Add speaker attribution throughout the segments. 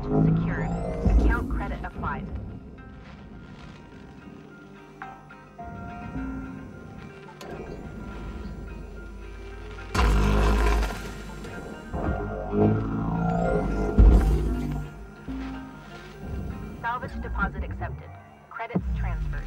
Speaker 1: Salvage secured. Account credit applied. Salvage deposit accepted. Credits transferred.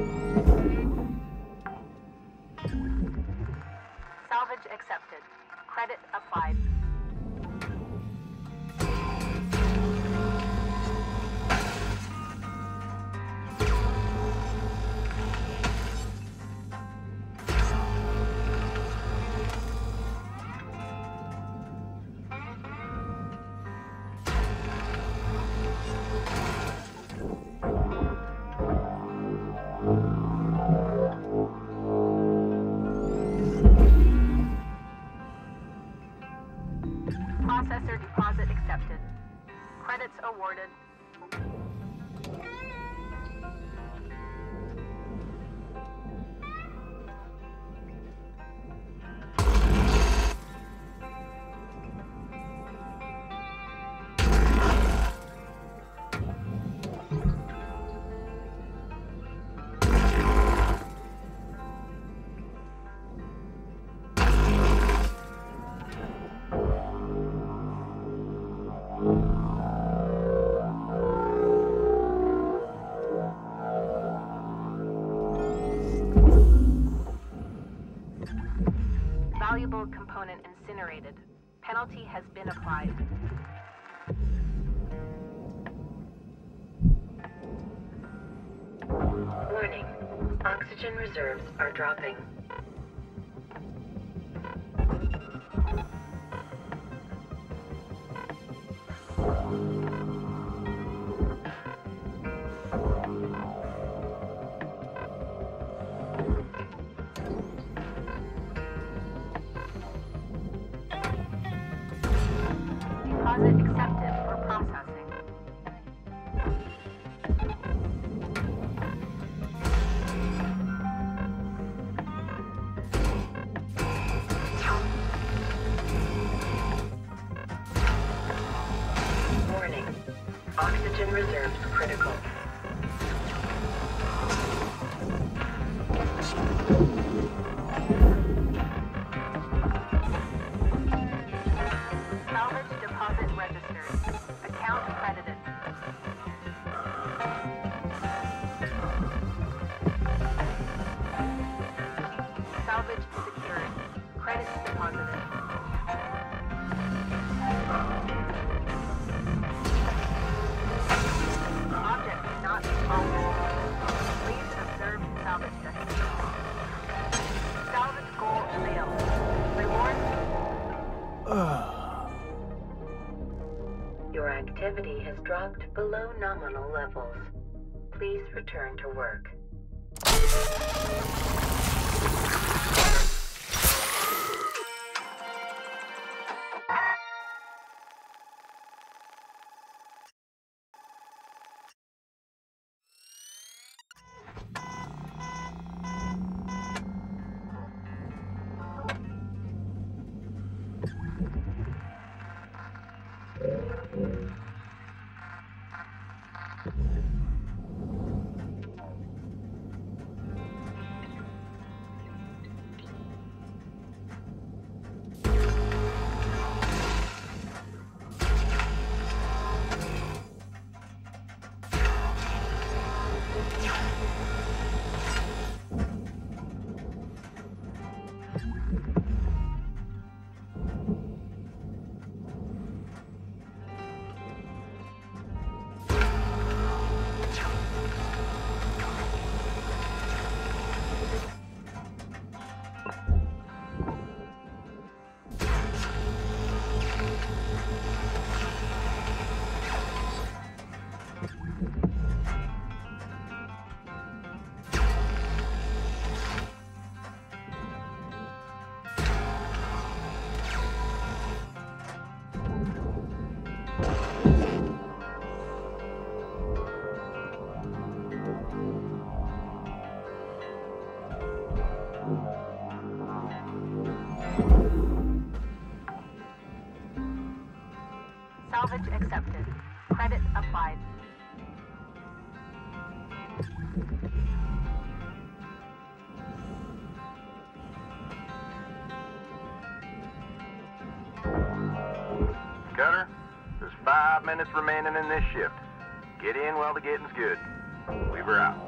Speaker 1: Salvage accepted. Credit applied. Processor deposit accepted. Credits awarded. Valuable component incinerated. Penalty has been applied.
Speaker 2: Warning. Oxygen reserves are dropping.
Speaker 1: Deposit accepted for processing.
Speaker 2: Warning. Oxygen reserves critical.
Speaker 1: Salvage deposit registered. Account credited. Salvage secured. Credits deposited. Object not responded. Please observe salvage destination. Salvage goal failed. Reward.
Speaker 2: Your activity has dropped below nominal levels. Please return to work.
Speaker 1: Salvage accepted. Credit applied.
Speaker 3: Gunner, there's 5 minutes remaining in this shift. Get in while the getting's good. Weaver out.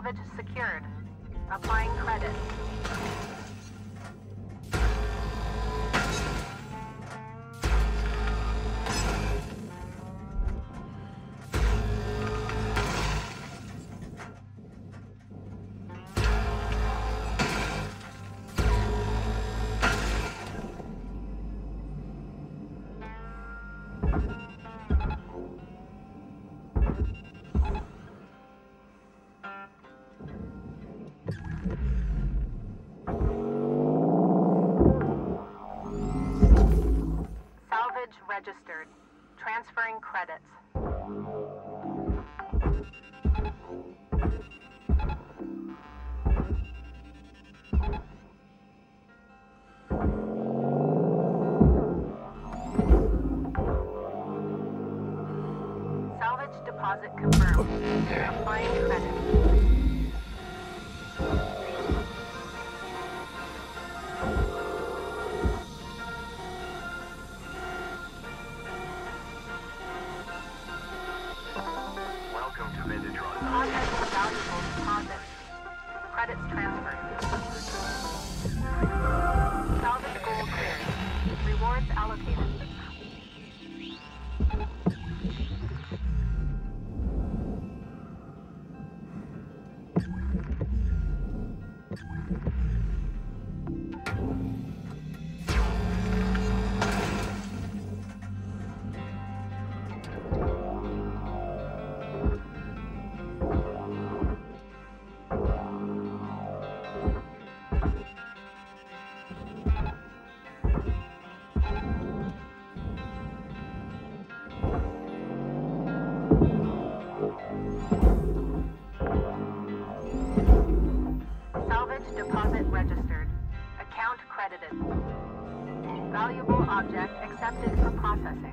Speaker 1: Salvage secured. Applying credit. Registered. Transferring credits. Salvage deposit confirmed. Applying credit. Credits transferred. Salvage goal cleared. Rewards allocated. Deposit registered. Account credited. Valuable object accepted for processing.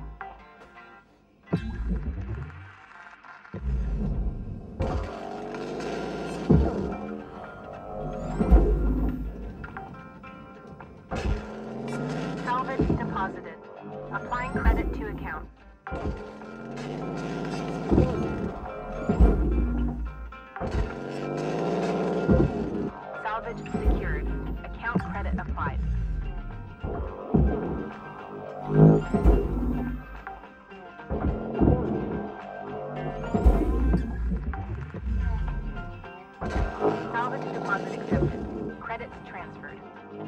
Speaker 1: Salvage deposited. Applying credit to account. Salvage secured. Account credit applied. Salvage deposit accepted. Credits transferred.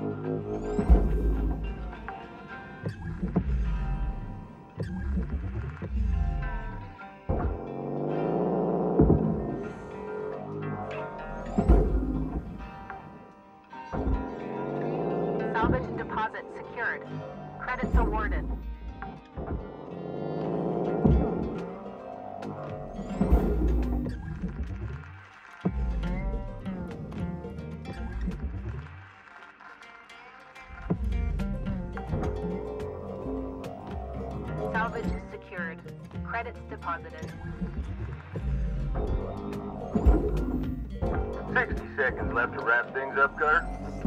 Speaker 1: Salvage deposit secured. Credits awarded. Salvage secured. Credits deposited.
Speaker 3: 60 seconds left to wrap things up, Carter.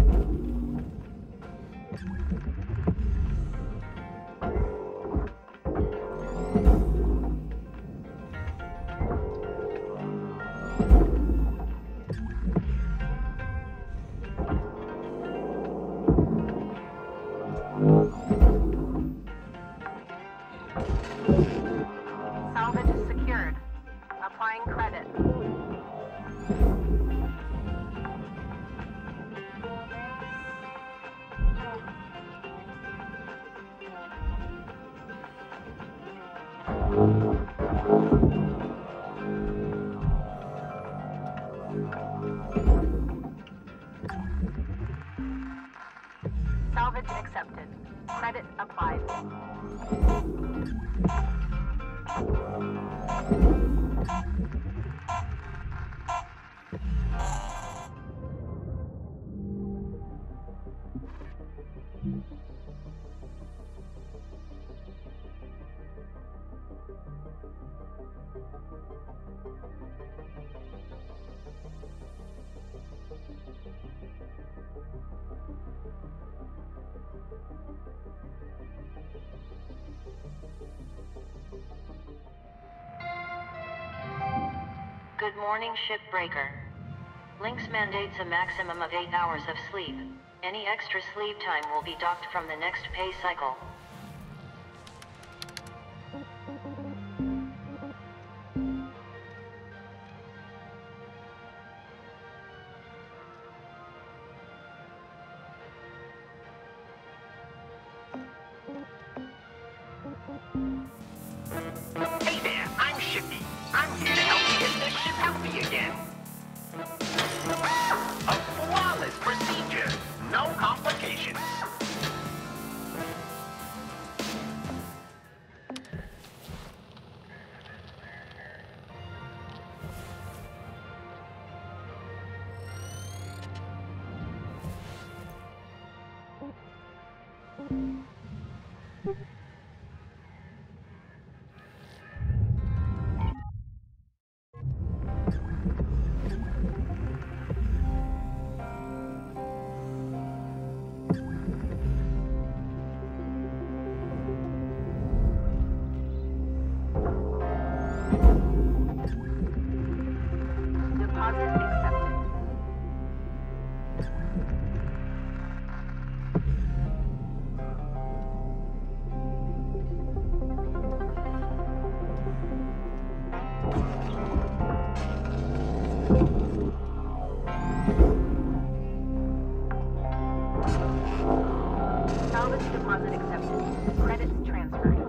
Speaker 1: Salvage secured. Applying credit. Salvage accepted. Credit applied.
Speaker 2: Good morning, Shipbreaker.
Speaker 4: Lynx mandates a maximum of 8 hours of sleep. Any extra sleep time will be docked from the next pay cycle.
Speaker 5: Hey there, I'm Shippy. I'm here to help you get this ship healthy again. A flawless procedure. No complications.
Speaker 1: Deposit accepted. Salvage deposit accepted. Credits transferred.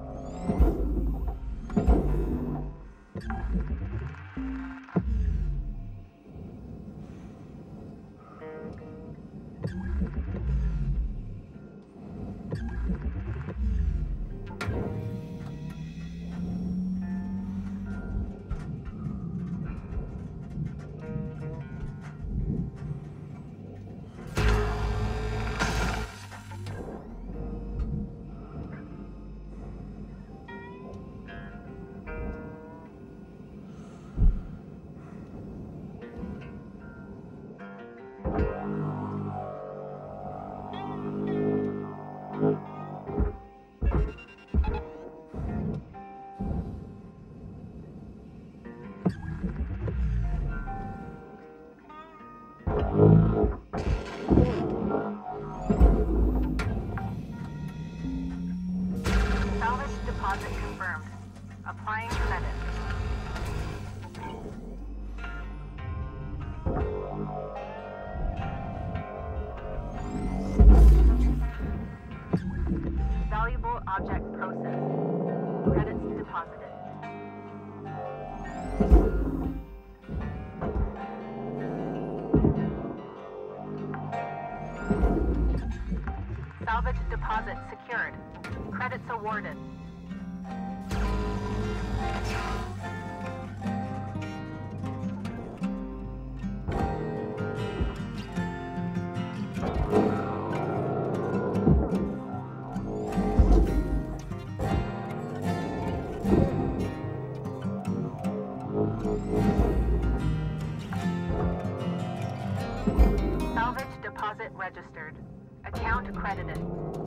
Speaker 1: Salvage deposit confirmed. Applying credit. Valuable object processed. Credits deposited. Salvage deposit secured. Credits awarded. Salvage deposit registered. Account credited.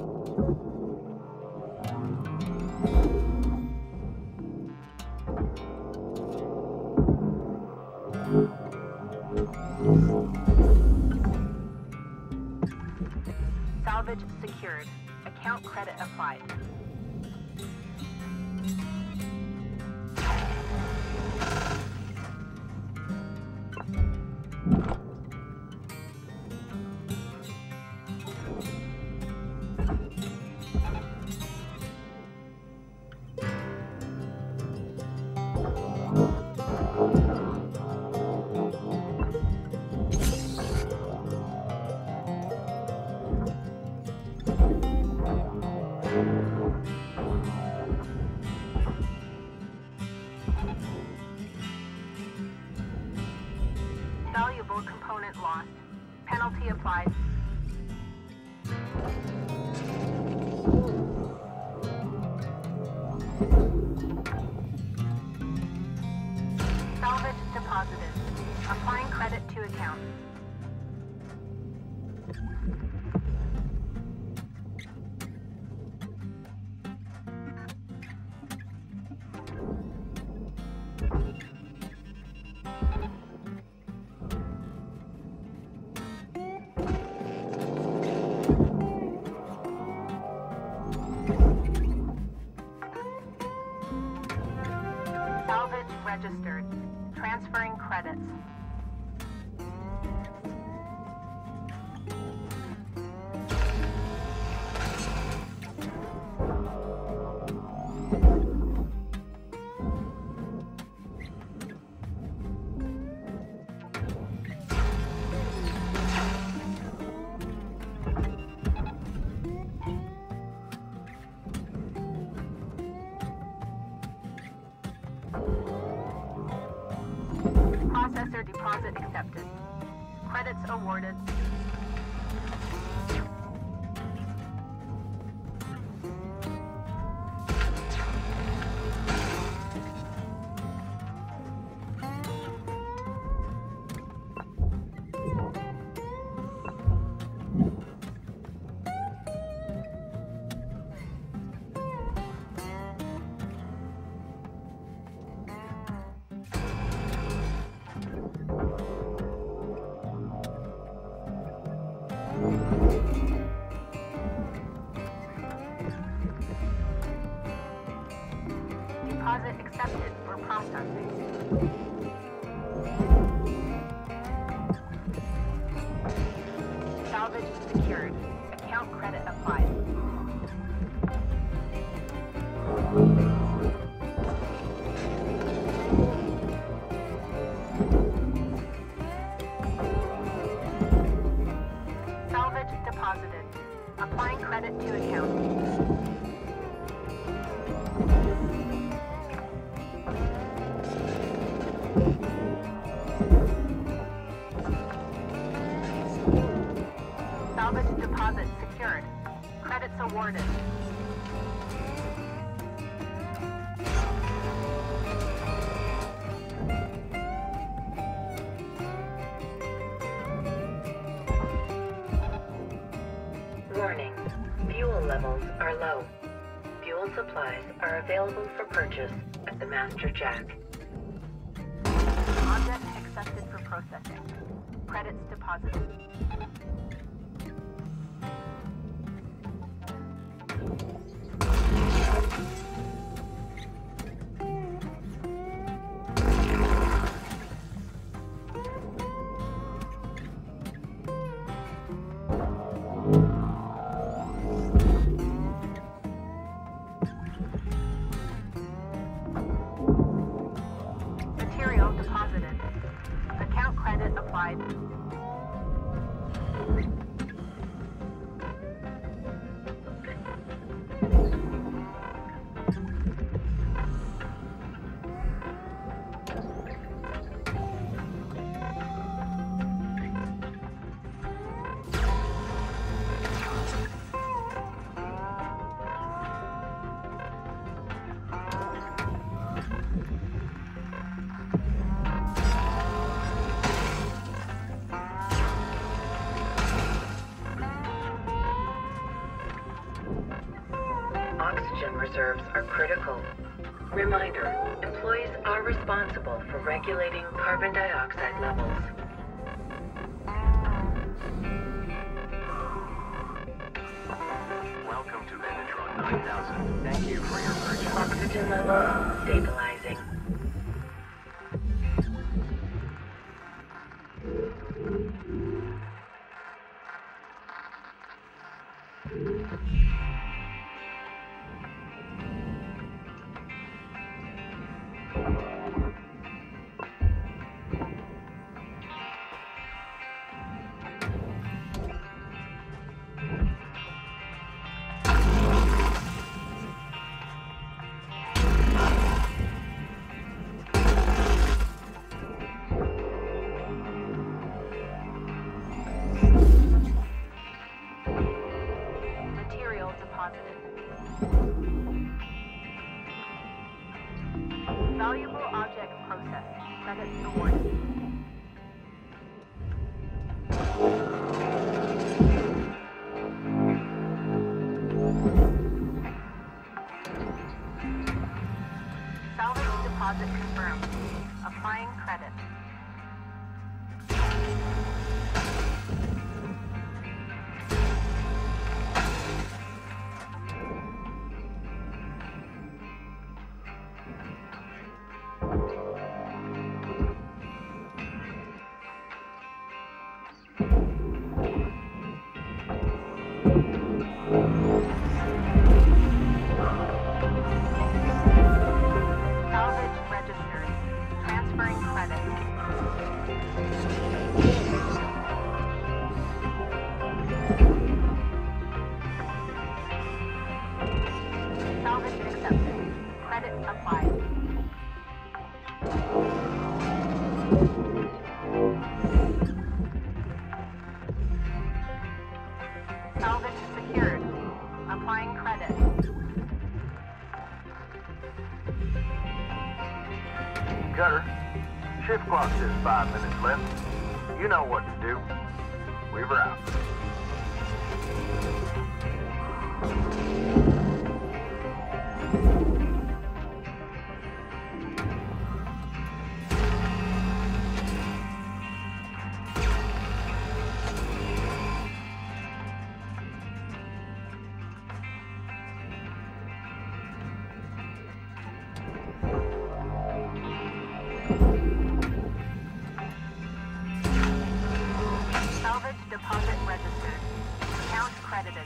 Speaker 1: Salvage secured. Account credit applied. Valuable component lost. Penalty applied. Salvage deposited. Applying credit to account. registered. Transferring credits. Processor deposit accepted. Credits awarded. Deposit accepted for processing. Salvage secured. Account credit applied. Salvage deposited. Applying credit to account. Salvage deposit secured. Credits awarded.
Speaker 2: Warning. Fuel levels are low. Fuel supplies are available for purchase at the Master Jack.
Speaker 1: Object accepted for processing. Credits deposited. Material deposited. Account credit applied.
Speaker 2: Oxygen reserves are critical. Reminder, employees are responsible for regulating carbon dioxide levels.
Speaker 3: Welcome to Venetron 9000. Thank you for your purchase.
Speaker 2: Oxygen levels stabilizing.
Speaker 1: Material deposited. Valuable object processed. Credits awarded. Salvage deposit confirmed. Applying credit. deposit applied. Salvage secured. Applying credit.
Speaker 3: Cutter, shift clock says 5 minutes left. You know what to do. Weaver out.
Speaker 1: Salvage deposit registered. Account credited.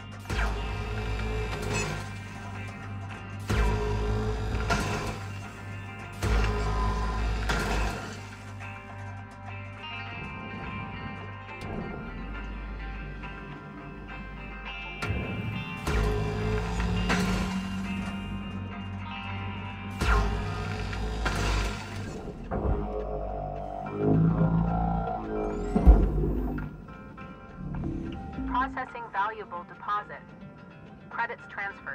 Speaker 1: Processing valuable deposit. Credits transferred.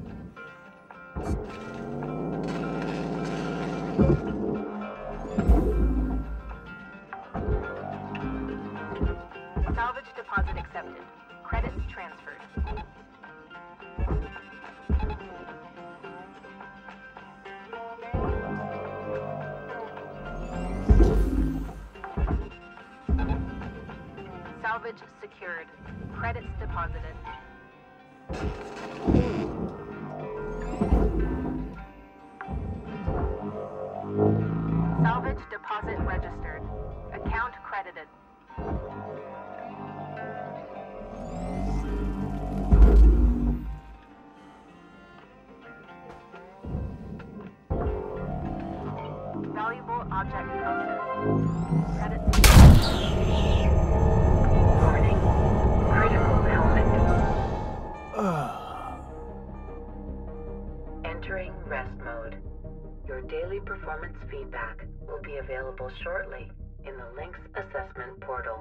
Speaker 1: Salvage deposit accepted. Credits transferred. Salvage secured. Credits deposited. Salvage deposit registered. Account credited. Valuable object processed. Credits.
Speaker 2: Warning. Critical helmet. Entering rest mode. Your daily performance feedback will be available shortly in the Lynx assessment portal.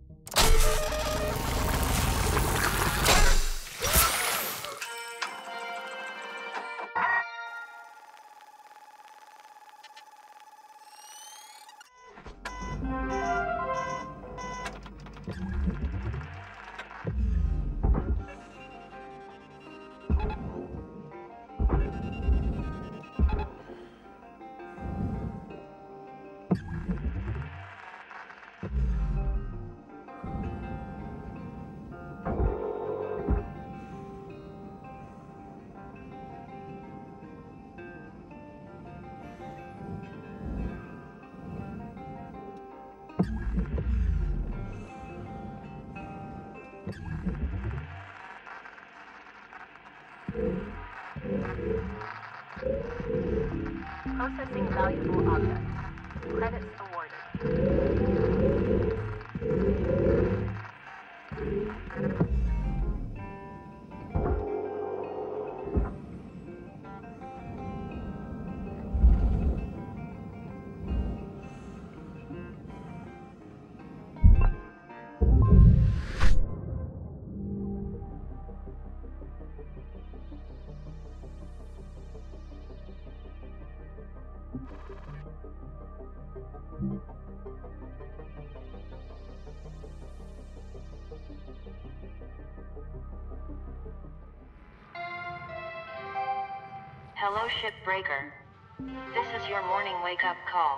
Speaker 1: Processing valuable objects. Credits awarded.
Speaker 4: Hello, Shipbreaker. This is your morning wake-up call.